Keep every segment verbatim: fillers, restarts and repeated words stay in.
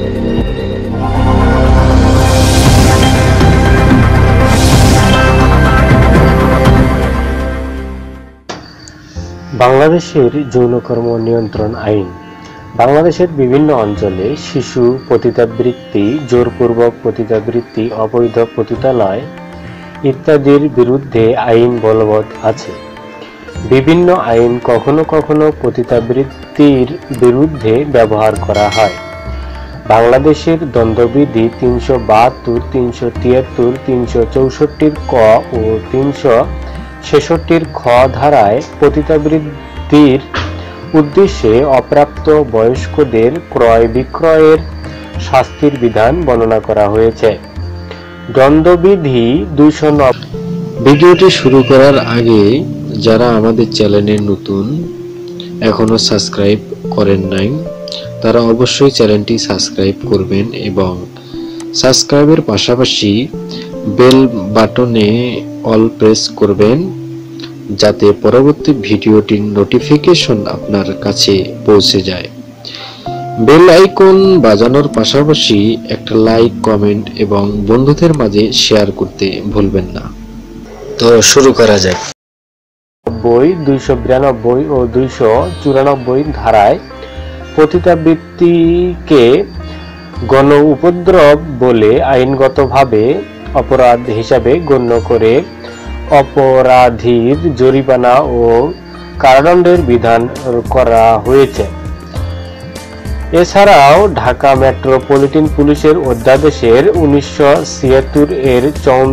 বাংলাদেশের যৌনকর্ম নিয়ন্ত্রণ আইন। বাংলাদেশের বিভিন্ন অঞ্চলে শিশু পতিতাবৃত্তি, জোরপূর্বক পতিতাবৃত্তি, অবৈধ পতিতালয় ইত্যাদির বিরুদ্ধে আইন বলবৎ আছে। বিভিন্ন আইন কখনো কখনো পতিতাবৃত্তির বিরুদ্ধে ব্যবহার করা হয়। বাংলাদেশের দণ্ডবিধি তিনশো বাহাত্তর, তিনশো তিয়াত্তর, তিনশো চৌষট্টির ক ও তিনশো ছেষট্টির খ ধারায় পতিতাবৃত্তির উদ্দেশ্যে অপ্রাপ্ত বয়স্কদের ক্রয় বিক্রয়ের শাস্তির বিধান বর্ণনা করা হয়েছে। দণ্ডবিধি দুইশো নব্বই। ভিডিওটি শুরু করার আগে যারা আমাদের চ্যানেলে নতুন, এখনো সাবস্ক্রাইব করেন নাই, তারা অবশ্যই চ্যানেলটি সাবস্ক্রাইব করবেন এবং সাবস্ক্রাইবের পাশাপাশি বেল বাটনে অল প্রেস করবেন, যাতে পরবর্তী ভিডিওটির নোটিফিকেশন আপনার কাছে পৌঁছে যায়। বেল আইকন বাজানোর পাশাপাশি একটা লাইক, কমেন্ট এবং বন্ধুদের মাঝে শেয়ার করতে ভুলবেন না। তো শুরু করা যাক। বই দুইশো বিরানব্বই ও দুইশো চুরানব্বই ধারায় পতিতাবৃত্তিকে গণ উপদ্রব বলে আইনগতভাবে অপরাধ হিসাবে গণ্য করে অপরাধীর জরিমানা ও কারাদণ্ডের বিধান করা হয়েছে। এছাড়াও ঢাকা মেট্রোপলিটন পুলিশের অধ্যাদেশের উনিশশো ছিয়াত্তর এর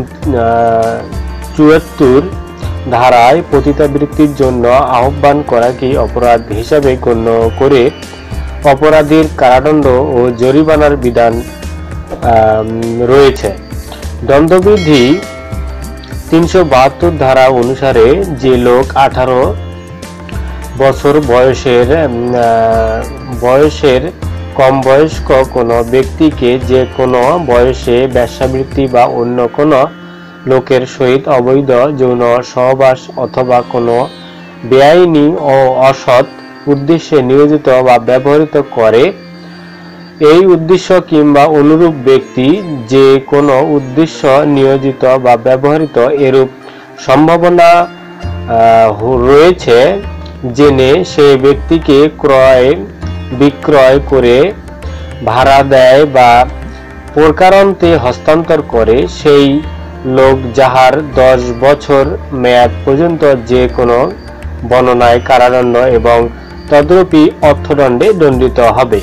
চুয়াত্তর ধারায় পতিতাবৃত্তির জন্য আহ্বান করাকে অপরাধ হিসাবে গণ্য করে অপরাধীর কারাদণ্ড ও জরিমানার বিধান রয়েছে। দণ্ডবিধি তিনশো বাহাত্তর ধারা অনুসারে যে লোক আঠারো বছর বয়সের বয়সের কম বয়স্ক কোনো ব্যক্তিকে যে কোনো বয়সে বেশ্যাবৃত্তি বা অন্য কোনো লোকের সহিত অবৈধ যৌন সহবাস অথবা কোনো বেআইনি ও অসৎ উদ্দেশ্যে নিয়োজিত বা ব্যবহৃত করে, এই উদ্দেশ্য কিংবা অনুরূপ ব্যক্তি যে কোনো উদ্দেশ্য নিয়োজিত বা ব্যবহৃত এরূপ সম্ভাবনা রয়েছে জেনে সেই ব্যক্তিকে ক্রয় বিক্রয় করে, ভাড়া দেয় বা প্রকারান্তে হস্তান্তর করে, সেই লোক যাহার দশ বছর মেয়াদ পর্যন্ত যে কোনো বর্ণনায় কারাদণ্ড এবং তদ্রূপী অর্থদণ্ডে দণ্ডিত হবে।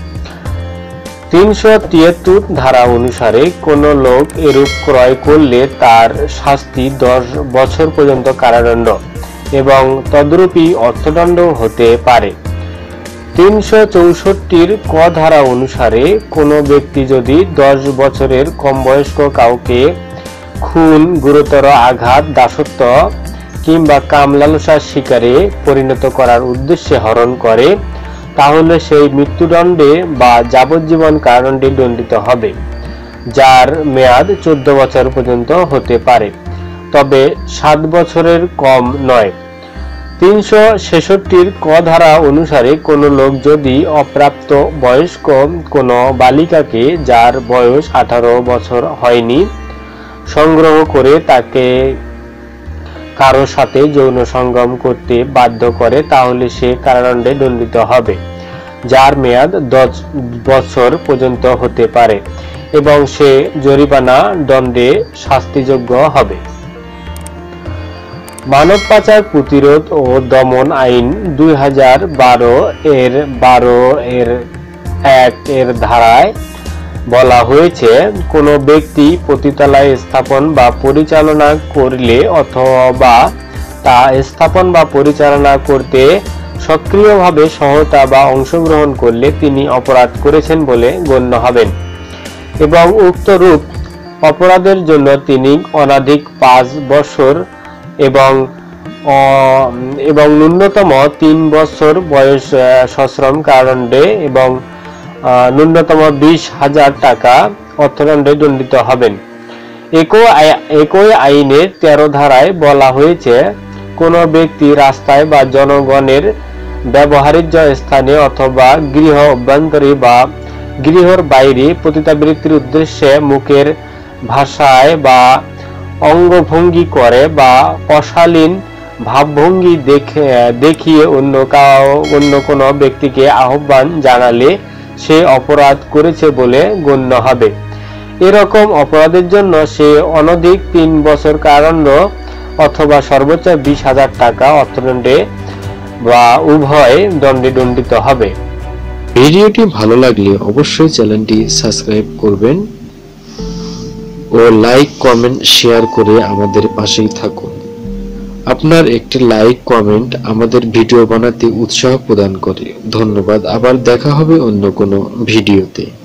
তিনশো তিয়াত্তর ধারা অনুসারে কোনো লোক এরূপ ক্রয় করলে তার শাস্তি দশ বছর পর্যন্ত কারাদণ্ড এবং তদ্রূপী অর্থদণ্ড হতে পারে। তিনশো চৌষট্টির ক ধারা অনুসারে কোনো ব্যক্তি যদি দশ বছরের কম বয়স্ক কাউকে খুন, গুরুতর আঘাত, দাসত্ব কিংবা কামলালসার শিকারে পরিণত করার উদ্দেশ্যে হরণ করে, তাহলে সেই মৃত্যুদণ্ডে বা যাবজ্জীবন কারাদণ্ডে দণ্ডিত হবে, যার মেয়াদ চোদ্দ বছর পর্যন্ত হতে পারে, তবে সাত বছরের কম নয়। তিনশো ছেষট্টির ক ধারা অনুসারে কোনো লোক যদি অপ্রাপ্ত বয়স্ক কোনো বালিকাকে যার বয়স আঠারো বছর হয়নি সংগ্রহ করে তাকে কারো সাথে যৌন সঙ্গম করতে বাধ্য করে, তাহলে সে কারাদণ্ডে দণ্ডিত হবে, যার মেয়াদ দশ বছর পর্যন্ত হতে পারে এবং সে জরিমানা দণ্ডে শাস্তিযোগ্য হবে। মানব পাচার প্রতিরোধ ও দমন আইন দুই হাজার বারো এর বারো এর এক এর ধারায় বলা হয়েছে, কোনো ব্যক্তি পতিতালয় স্থাপন বা পরিচালনা করলে অথবা তা স্থাপন বা পরিচালনা করতে সক্রিয়ভাবে সহায়তা বা অংশগ্রহণ করলে তিনি অপরাধ করেছেন বলে গণ্য হবেন এবং উক্তরূপ অপরাধের জন্য তিনি অনধিক পাঁচ বছর এবং এবং ন্যূনতম তিন বছর বয়স সশ্রম কারাদণ্ডে এবং ন্যূনতম বিশ হাজার টাকা অর্থদণ্ডে দণ্ডিত হবেন। একই আইনের তেরো ধারায় বলা হয়েছে, কোনো ব্যক্তি রাস্তায় বা জনগণের ব্যবহার্য স্থানে অথবা গৃহ অভ্যন্তরে বা গৃহর বাইরে পতিতাবৃত্তির উদ্দেশ্যে মুখের ভাষায় বা অঙ্গভঙ্গি করে বা অশালীন ভাবভঙ্গি দেখে দেখিয়ে অন্য কাউ অন্য কোনো ব্যক্তিকে আহ্বান জানালে সে অপরাধ করেছে বলে গণ্য হবে। এরকম অপরাধের জন্য সে অনধিক তিন বছর কারাদণ্ড অথবা সর্বোচ্চ বিশ হাজার টাকা অর্থদণ্ডে বা উভয় দণ্ডে দণ্ডিত হবে। ভিডিওটি ভালো লাগলে অবশ্যই চ্যানেলটি সাবস্ক্রাইব করবেন ও লাইক কমেন্ট শেয়ার করে আমাদের পাশেই থাকুন। আপনার একটি লাইক কমেন্ট আমাদের ভিডিও বানাতে উৎসাহ প্রদান করে। ধন্যবাদ। আবার দেখা হবে অন্য কোনো ভিডিওতে।